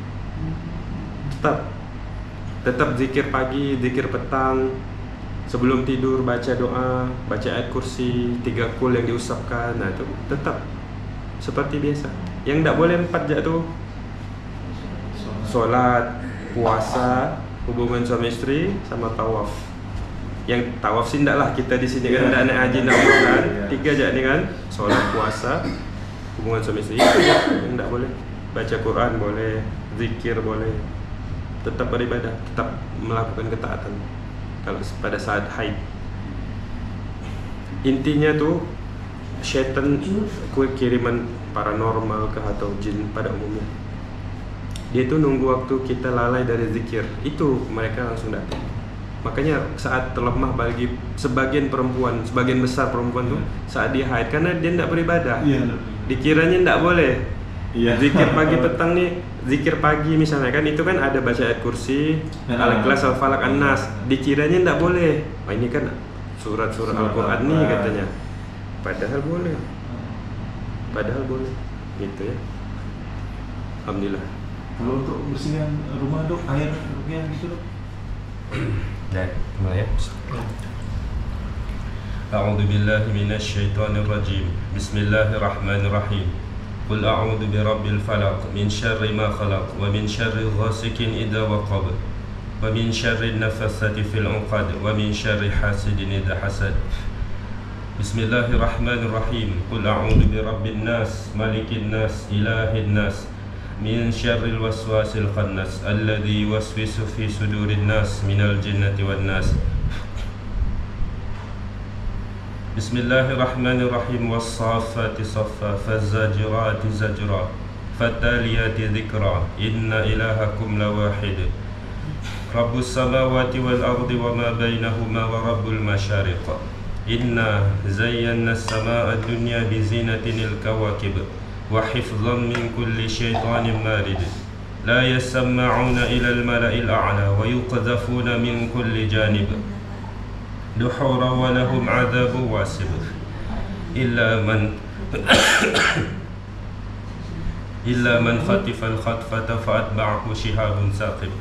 Tetap zikir pagi, zikir petang, sebelum tidur baca doa, baca ayat kursi, 3 kul yang diusapkan. Nah, itu tetap seperti biasa. Yang tidak boleh 4 aja tuh sholat, puasa, hubungan suami istri, sama tawaf. Yang tawaf sih enggak lah, kita di sini kan enggak naik haji enggak kan. 3 aja nih kan, sholat, puasa, hubungan suami istri, itu aja yang enggak boleh. Baca Quran boleh, zikir boleh, tetap beribadah, tetap melakukan ketaatan kalau pada saat haid. Intinya tuh syaitan kiriman paranormal atau jin pada umumnya, dia tuh nunggu waktu kita lalai dari zikir, itu mereka langsung datang. Makanya saat lemah bagi sebagian besar perempuan tuh saat dia haid, karena dia tidak beribadah. Dikiranya tidak boleh. Zikir pagi petang nih, zikir pagi misalnya kan, itu kan ada baca ayat kursi, Al-Ikhlas, Al-Falaq, An-Nas. Dikiranya tidak boleh. Wah, ini kan surat-surat Al-Quran nih katanya. Padahal boleh. Gitu ya. Alhamdulillah. Kalau untuk bersihan rumah dok, air rupiah gitu dok? Nah, mulai ya. A'udzu billahi minasyaitonir rajim. Bismillahirrahmanirrahim. Qul a'udzu birabbil falaq min syarri ma khalaq wa min syarri ghasikin idza waqab wa min syarri nafathati fil 'uqad wa min syarri hasidin idza hasad. Bismillahirrahmanirrahim. Qul a'udzu birabbin nas, malikin nas, ilahin nas, min syarril waswasil khannas alladzi yuwaswisu fi sudurin nas minal jinnati wan nas. Bismillahirrahmanirrahim. Was-saffati saffa, faz-zajirati zajra, fattaliyati dzikra, inna ilahakum lawahid. Rabbus samawati wal ardi wa ma bainahuma wa rabbul masyariq. Inna zayyana as-samaa'a ad-dunya bi zinatinil kawakib wa hifdhan min kulli syaitanin marid. La yasma'una ila al-mala'il a'la wa yuqdhafuna min kulli janib. Duhura wa lahum 'adzabun wasib. Illa man khatifa al-khatfata fa'atba'ahu shihabun saqib.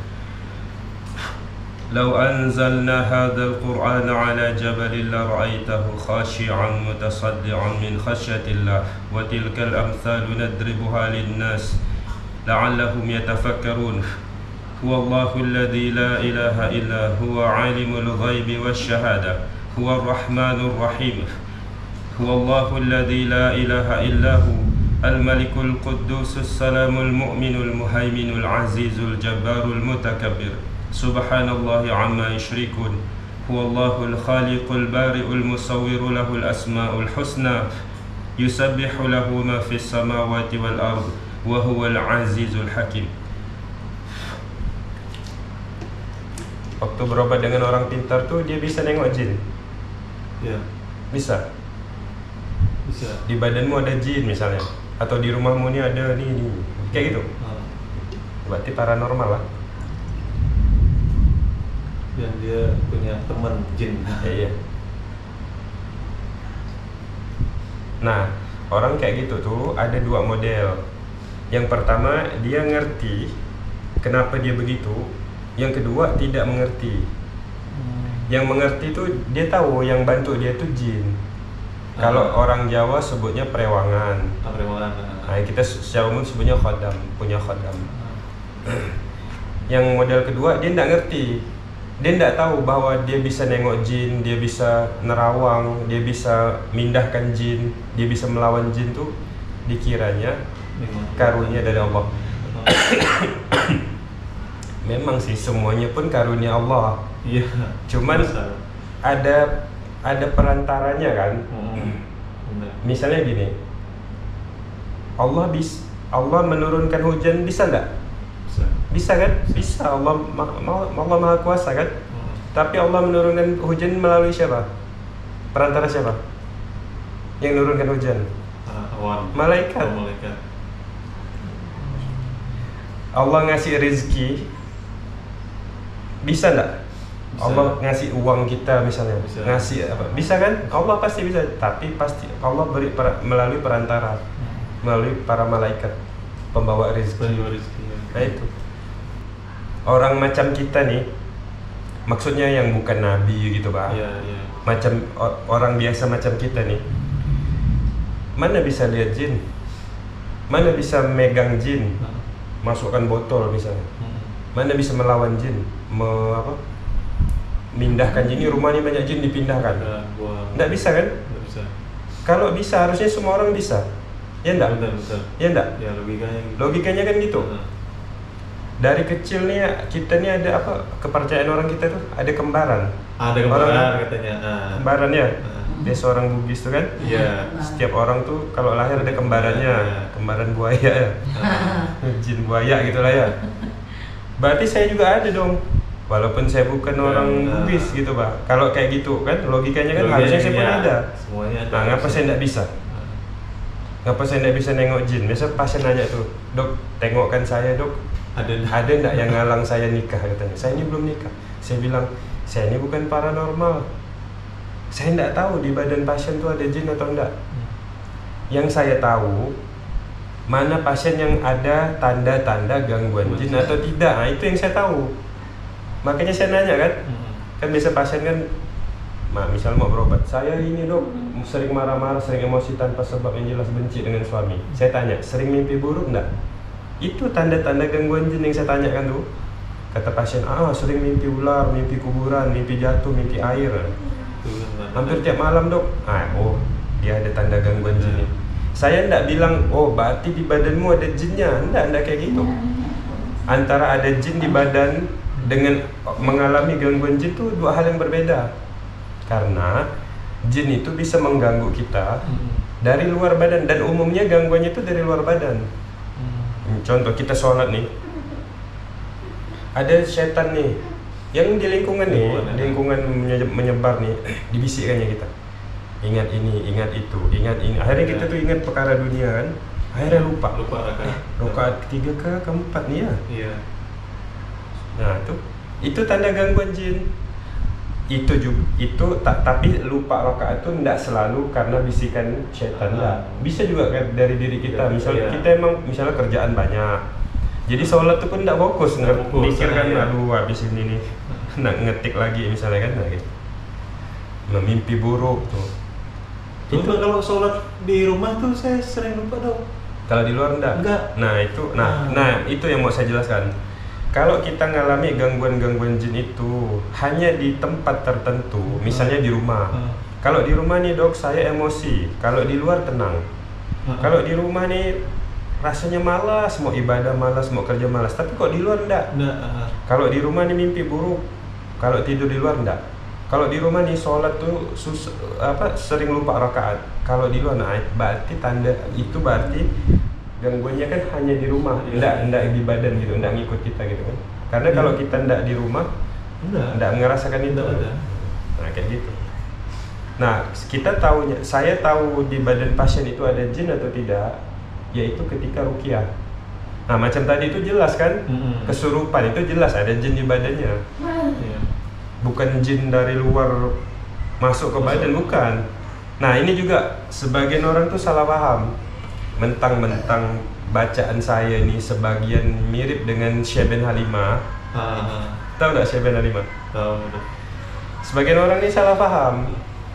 لو أنزلنا هذا القرآن على جبل لرأيته خاشعا متصدعا من خشية الله وتلك الأمثال نضربها للناس لعلهم يتفكرون هو الله الذي لا إله إلا هو عالم الغيب والشهادة هو الرحمن الرحيم هو الله الذي لا إله إلا هو الملك القدوس السلام المؤمن المهيمن العزيز الجبار المتكبر سبحان الله عما يشركون هو الله الخالق البارئ المصور له الأسماء الحسنى يسبح له ما في السماوات والأرض وهو العزيز الحكيم. Waktu berobat dengan orang pintar tuh dia bisa nengok jin. Ya. Bisa. Bisa. Di badanmu ada jin misalnya, atau di rumahmu ini ada ini. Kayak gitu. Berarti paranormal lah. Dan dia punya teman jin. Iya. Nah, orang kayak gitu tuh ada dua model. Yang pertama dia ngerti kenapa dia begitu. Yang kedua tidak mengerti. Yang mengerti tuh dia tahu yang bantu dia tuh jin. Kalau orang Jawa sebutnya perewangan. Perewangan. Nah, kita secara umum sebutnya khodam, punya khodam. Yang model kedua dia tidak ngerti. Dia tidak tahu bahwa dia bisa nengok jin, dia bisa nerawang, dia bisa mindahkan jin, dia bisa melawan jin tuh dikiranya karunia dari Allah. Memang sih semuanya pun karunia Allah. Iya. Cuman ada perantaranya kan. Misalnya gini, Allah menurunkan hujan bisa enggak? Bisa kan? Bisa. Allah Maha Kuasa kan? Tapi Allah menurunkan hujan melalui siapa? Perantara siapa? Yang menurunkan hujan? Malaikat. Allah ngasih rezeki. Bisa enggak? Allah ngasih uang kita misalnya. Ngasih apa? Bisa kan? Allah pasti bisa. Tapi pasti Allah beri melalui perantara. Melalui para malaikat pembawa rezeki. Nah itu. Orang macam kita nih, maksudnya yang bukan nabi gitu Pak. Macam orang biasa macam kita nih, mana bisa lihat jin, mana bisa megang jin, masukkan botol misalnya, mana bisa melawan jin, mindahkan jin. Ini rumah ini banyak jin dipindahkan, nggak bisa kan? Nggak bisa. Kalau bisa harusnya semua orang bisa, ya enggak? Ya enggak? Ya logikanya kan gitu. Dari kecil nih kita nih ada apa, kepercayaan orang kita tuh ada kembaran. Ada kembaran katanya. Kembaran ya. Dia seorang Bugis tuh kan. Iya. Setiap orang tuh kalau lahir ada kembarannya. Kembaran buaya ya. Jin buaya gitulah ya. Berarti saya juga ada dong. Walaupun saya bukan orang Bugis gitu Pak. Kalau kayak gitu kan logikanya kan harusnya saya pun ada. Semuanya ada. Nah, ngapa saya tidak bisa? Ngapa saya tidak bisa nengok jin? Biasa pasien nanya tuh, dok, tengokkan saya dok. Ada enggak yang ngalang saya nikah katanya? Saya ini belum nikah. Saya bilang, saya ini bukan paranormal. Saya tidak tahu di badan pasien tuh ada jin atau enggak. Yang saya tahu mana pasien yang ada tanda-tanda gangguan jin atau tidak. Nah, itu yang saya tahu. Makanya saya nanya kan. Kan biasa pasien kan misal mau berobat, saya ini dok sering marah-marah, sering emosi tanpa sebab yang jelas, benci dengan suami. Saya tanya, sering mimpi buruk enggak? Itu tanda-tanda gangguan jin yang saya tanyakan tuh. Kata pasien, sering mimpi ular, mimpi kuburan, mimpi jatuh, mimpi air. Hampir tiap malam dok. Dia ada tanda gangguan jin. Saya enggak bilang, berarti di badanmu ada jinnya. Enggak kayak gitu. Antara ada jin di badan dengan mengalami gangguan jin itu dua hal yang berbeda. Karena jin itu bisa mengganggu kita dari luar badan, dan umumnya gangguannya itu dari luar badan. Contoh kita sholat nih, ada setan nih yang di lingkungan menyebar nih, dibisikkannya kita. Ingat ini, ingat itu, ingat ini. Akhirnya kita tuh ingat perkara dunia kan. Akhirnya lupa rakaat ketiga ke keempat nih ya. Iya. Nah itu tanda gangguan jin. Tapi lupa rakaat itu tidak selalu karena bisikan setan. Bisa juga kan dari diri kita. Kita emang misalnya kerjaan banyak, jadi sholat itu pun tidak fokus, mikirkan habis ini nih nak ngetik lagi misalnya kan gitu. Mimpi buruk tuh. Itu kalau sholat di rumah tuh saya sering lupa dong. Kalau di luar enggak. Nah itu yang mau saya jelaskan. Kalau kita ngalami gangguan-gangguan jin itu hanya di tempat tertentu, misalnya di rumah. Kalau di rumah nih dok, saya emosi. Kalau di luar tenang. Kalau di rumah nih rasanya malas, mau ibadah malas, mau kerja malas. Tapi kok di luar enggak? Kalau di rumah nih mimpi buruk. Kalau tidur di luar enggak. Kalau di rumah nih sholat tuh sering lupa rakaat. Kalau di luar, berarti tanda itu berarti gangguannya kan hanya di rumah, enggak di badan gitu, enggak ngikut kita gitu kan. Karena kalau kita enggak di rumah, enggak ngerasakan itu. Nah kayak gitu. Nah saya tahu di badan pasien itu ada jin atau tidak, yaitu ketika ruqyah. Nah macam tadi itu jelas kan, kesurupan itu jelas ada jin di badannya. Bukan jin dari luar masuk ke badan, bukan. Nah ini juga sebagian orang tuh salah paham. Mentang-mentang bacaan saya ini sebagian mirip dengan Syekh Ben Halimah. Tahu nggak Syekh Ben Halimah? Tahu. Sebagian orang ini salah paham.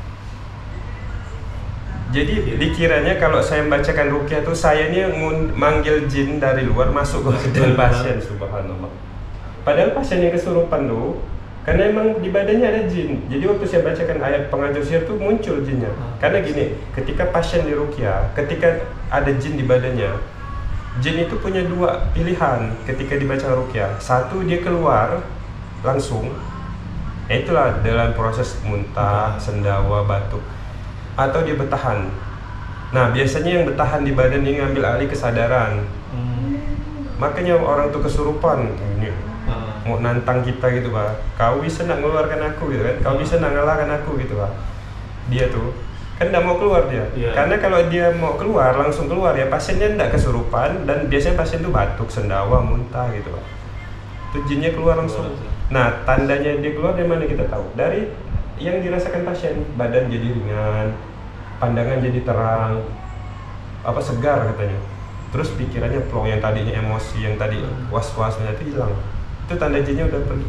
Jadi dikiranya kalau saya membacakan ruqyah tuh saya ini manggil jin dari luar masuk ke badan pasien. Subhanallah. Padahal pasien yang kesurupan tuh karena emang di badannya ada jin. Jadi waktu saya bacakan ayat pengancur sihir tuh muncul jinnya. Karena gini, ketika pasien di ruqyah, ketika ada jin di badannya, jin itu punya dua pilihan ketika dibaca ruqyah. Satu, dia keluar langsung. Itulah dalam proses muntah, sendawa, batuk. Atau dia bertahan. Nah, biasanya yang bertahan di badan ini ngambil alih kesadaran. Makanya orang tuh kesurupan. Mau nantang kita gitu Pak, kau bisa nak ngeluarkan aku gitu kan, kau bisa nak ngalahkan aku gitu Pak. Dia tuh kan tidak mau keluar dia, karena kalau dia mau keluar langsung keluar ya pasiennya tidak kesurupan, dan biasanya pasien tuh batuk, sendawa, muntah gitu Pak. Itu jinnya keluar langsung. Nah tandanya dia keluar dari mana kita tahu? Dari yang dirasakan pasien, badan jadi ringan, pandangan jadi terang, segar katanya. Terus pikirannya plong, yang tadinya emosi, yang tadi was-wasnya itu hilang. Itu tanda jinnya udah pergi.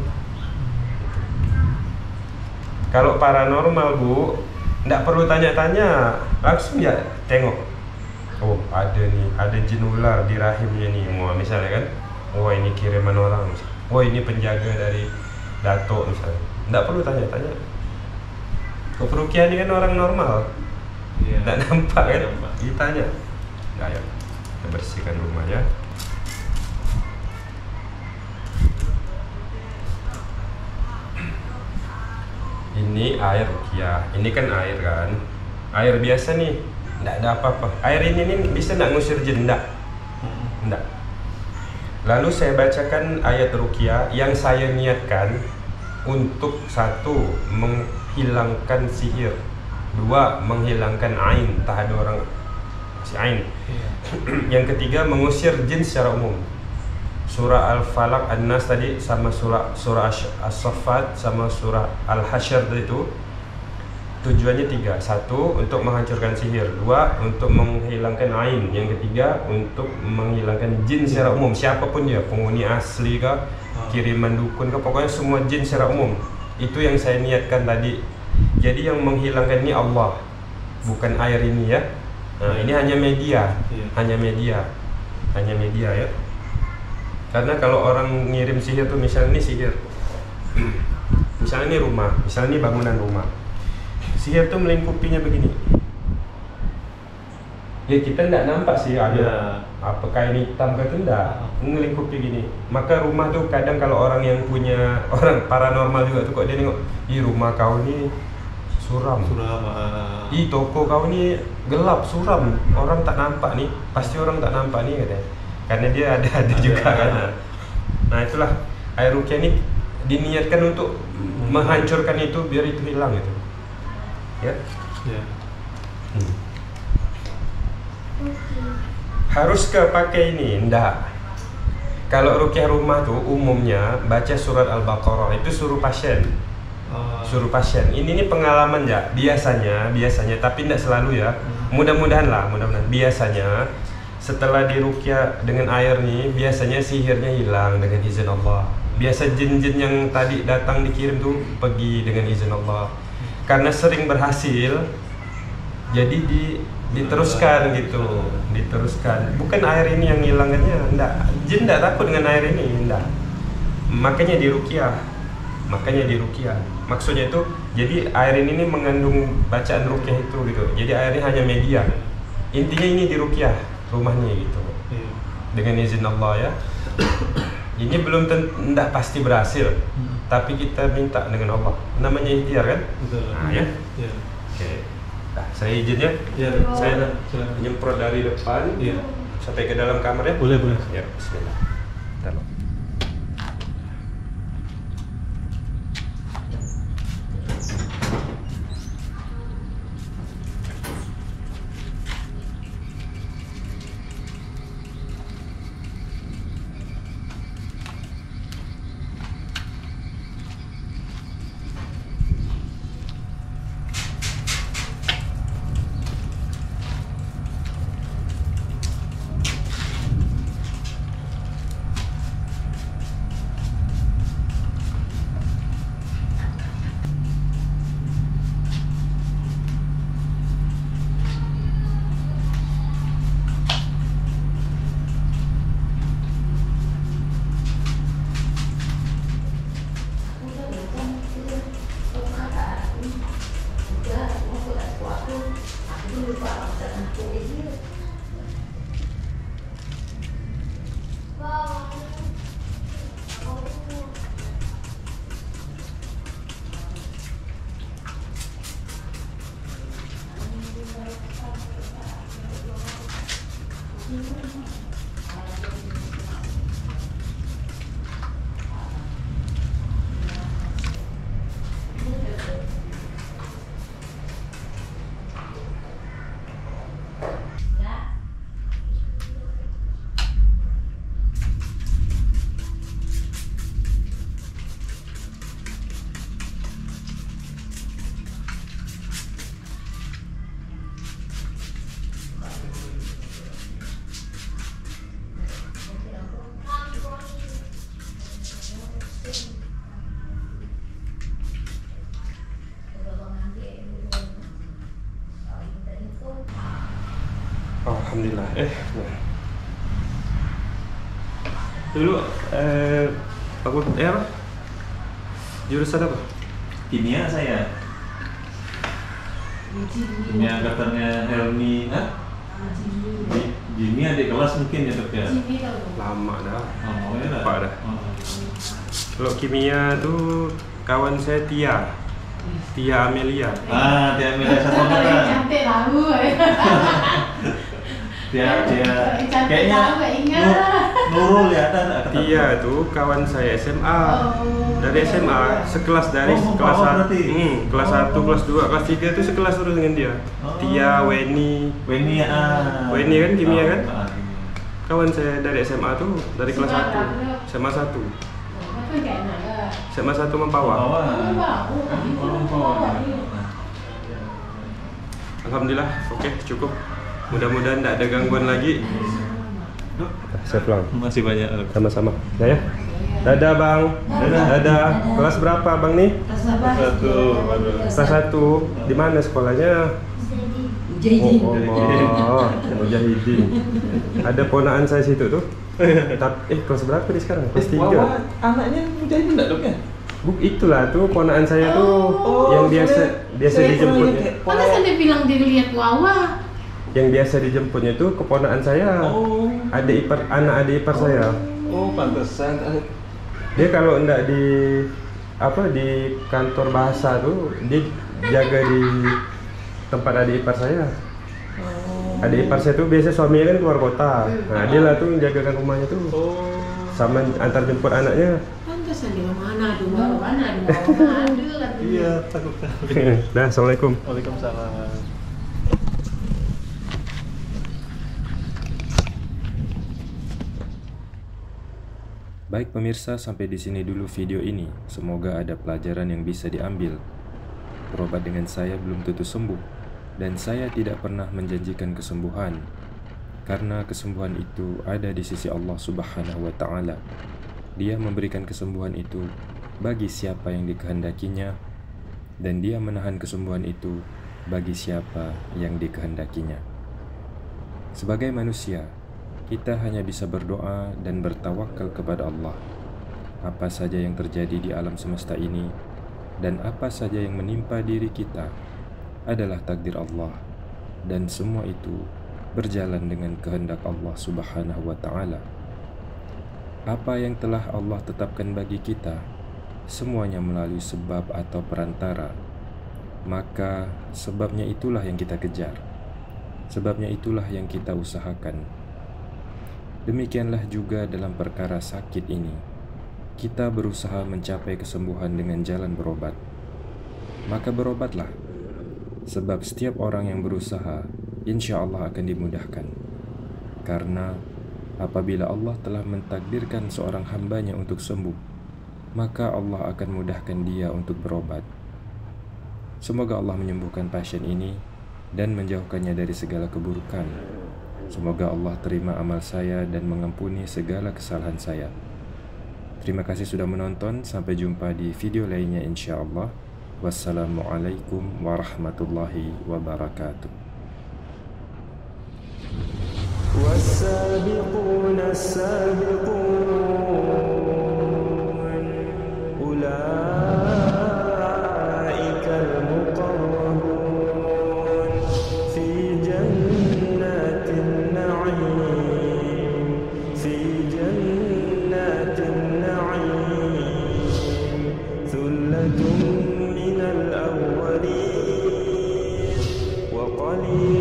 Kalau paranormal Bu, nggak perlu tanya-tanya, langsung ya tengok. Oh ada jin ular di rahimnya nih, misalnya kan. Oh ini kiriman orang, oh ini penjaga dari dato misalnya. Nggak perlu tanya-tanya. Ruqyah ini kan orang normal, nggak nampak kan? Ditanya. Nah, ya, kita bersihkan rumahnya. Ini air ruqyah, ini kan air kan, air biasa nih, nggak ada apa-apa. Air ini nih bisa nggak ngusir jin? Nggak. Lalu saya bacakan ayat ruqyah yang saya niatkan, untuk satu menghilangkan sihir, dua menghilangkan ain, tak ada orang si ain. Yang ketiga mengusir jin secara umum. Surah Al-Falaq, An-Nas tadi sama surah As-Saffat sama surah Al-Hasyr itu tujuannya tiga. Satu untuk menghancurkan sihir, dua untuk menghilangkan ain, yang ketiga untuk menghilangkan jin secara umum, siapapun dia, penghuni asli kah, kiriman dukun kah, pokoknya semua jin secara umum. Itu yang saya niatkan tadi. Jadi yang menghilangkan ini Allah, bukan air ini ya. Nah, ini hanya media, hanya media ya. Karena kalau orang ngirim sihir tuh, misalnya ini sihir, misalnya ini rumah, misalnya ini bangunan rumah, sihir tuh melingkupinya begini. Ya kita tidak nampak sih ada apa kain hitam ke itu, tidak melingkupi gini. Maka rumah tuh kadang kalau orang yang punya, orang paranormal juga tuh kok dia nengok, di rumah kau ini suram, di toko kau ini gelap, suram, orang tak nampak nih, pasti orang tak nampak nih katanya. Karena dia ada juga kan. Nah itulah air ruqyah ini diniatkan untuk menghancurkan itu biar itu hilang gitu. Ya. Haruskah pakai ini? Enggak. Kalau ruqyah rumah tuh umumnya baca surat Al-Baqarah, itu suruh pasien. Suruh pasien. Ini pengalaman ya, biasanya tapi tidak selalu ya. Mudah-mudahan. Biasanya setelah diruqyah dengan air nih, biasanya sihirnya hilang dengan izin Allah. Biasa jin-jin yang tadi datang dikirim tuh pergi dengan izin Allah. Karena sering berhasil, jadi diteruskan gitu, diteruskan. Bukan air ini yang hilangannya, enggak. Jin enggak takut dengan air ini, enggak. Makanya diruqyah. Maksudnya itu, jadi air ini mengandung bacaan ruqyah itu gitu. Jadi airnya hanya media. Intinya ini diruqyah rumahnya gitu, dengan izin Allah ya. Ini belum tidak pasti berhasil, tapi kita minta dengan Allah. Namanya ikhtiar kan? Betul. Nah ya. Oke. Nah, saya izin ya. Saya nyemprot dari depan sampai ke dalam kamar ya. Boleh. Ya, bismillah. Taruh. Alhamdulillah. Dulu aku apa? Jurusan apa? Kimia saya. Kimia angkatannya Helmi. Jimmy adik kelas mungkin ya dok ya. Lama dah. Oh ya dah. Lupa dah. Kalau kimia tuh kawan saya Tia Amelia. Tia Amelia satu angkatan. Cantik tahu. Dia kayaknya Nurul ya ada kata. Tia tuh kawan saya SMA. Dari SMA sekelas dari Oh, kelas Bapak 1, berarti? kelas 1, kelas 2, kelas 3 itu sekelas terus dengan dia. Tia, Weni kan kimia kan? Kawan saya dari SMA tuh dari kelas 1, SMA 1. Kan kayak enak. SMA 1 Mempawah. Alhamdulillah, oke cukup. Mudah-mudahan tidak ada gangguan lagi. Saya pulang. Masih banyak. Sama-sama. Ya. Dadah bang. Dadah. Kelas berapa bang nih? Kelas 1. Di mana sekolahnya? Oh Allah, Mujahidin. Ada ponaan saya situ tuh. Kelas berapa nih sekarang? Kelas 3. Anaknya Mujahidin enggak dok ya? Itulah tuh ponaan saya tuh yang biasa dijemputnya. Pantesan dia bilang dia lihat Wawa. Yang biasa dijemputnya tuh keponaan saya. Anak adik ipar saya. Oh, pantesan. Dia kalau enggak di kantor bahasa tuh dia jaga di tempat adik ipar saya. Adik ipar saya tuh biasa suaminya kan keluar kota. Nah, dia lah tuh yang jagakan rumahnya tuh. Sama antar jemput anaknya. Pantesan dia mana ada mana. Iya, takut kali. Dah, assalamualaikum. Waalaikumsalam. Baik pemirsa, sampai di sini dulu video ini. Semoga ada pelajaran yang bisa diambil. Berobat dengan saya belum tentu sembuh, dan saya tidak pernah menjanjikan kesembuhan, karena kesembuhan itu ada di sisi Allah Subhanahu wa Ta'ala. Dia memberikan kesembuhan itu bagi siapa yang dikehendakinya, dan Dia menahan kesembuhan itu bagi siapa yang dikehendakinya. Sebagai manusia, kita hanya bisa berdoa dan bertawakal kepada Allah. Apa saja yang terjadi di alam semesta ini dan apa saja yang menimpa diri kita adalah takdir Allah, dan semua itu berjalan dengan kehendak Allah Subhanahu wa Ta'ala. Apa yang telah Allah tetapkan bagi kita, semuanya melalui sebab atau perantara. Maka sebabnya itulah yang kita kejar, sebabnya itulah yang kita usahakan. Demikianlah juga dalam perkara sakit ini, kita berusaha mencapai kesembuhan dengan jalan berobat. Maka berobatlah, sebab setiap orang yang berusaha, insya Allah akan dimudahkan. Karena apabila Allah telah mentakdirkan seorang hambanya untuk sembuh, maka Allah akan mudahkan dia untuk berobat. Semoga Allah menyembuhkan pasien ini dan menjauhkannya dari segala keburukan. Semoga Allah terima amal saya dan mengampuni segala kesalahan saya. Terima kasih sudah menonton. Sampai jumpa di video lainnya insya Allah. Wassalamualaikum warahmatullahi wabarakatuh. والسابقون السابقون أولئك المقربون في جنات النعيم ثلة من الأولين وقليل